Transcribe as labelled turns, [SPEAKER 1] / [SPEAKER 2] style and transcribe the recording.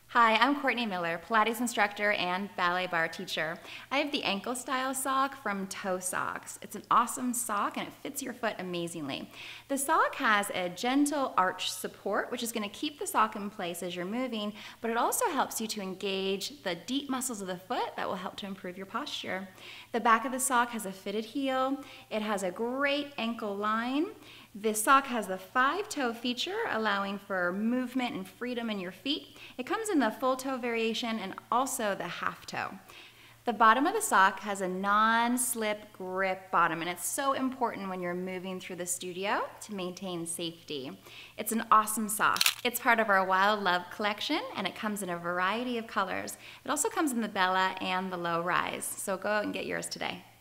[SPEAKER 1] Hi, I'm Courtney Miller, Pilates instructor and ballet barre teacher. I have the ankle style sock from Toe Socks. It's an awesome sock and it fits your foot amazingly. The sock has a gentle arch support, which is going to keep the sock in place as you're moving, but it also helps you to engage the deep muscles of the foot that will help to improve your posture. The back of the sock has a fitted heel. It has a great ankle line. This sock has the 5-toe feature, allowing for movement and freedom in your feet. It comes in the full toe variation and also the half toe. The bottom of the sock has a non-slip grip bottom, and it's so important when you're moving through the studio to maintain safety. It's an awesome sock. It's part of our Wild Love collection, and it comes in a variety of colors. It also comes in the Bella and the Low Rise, so go out and get yours today.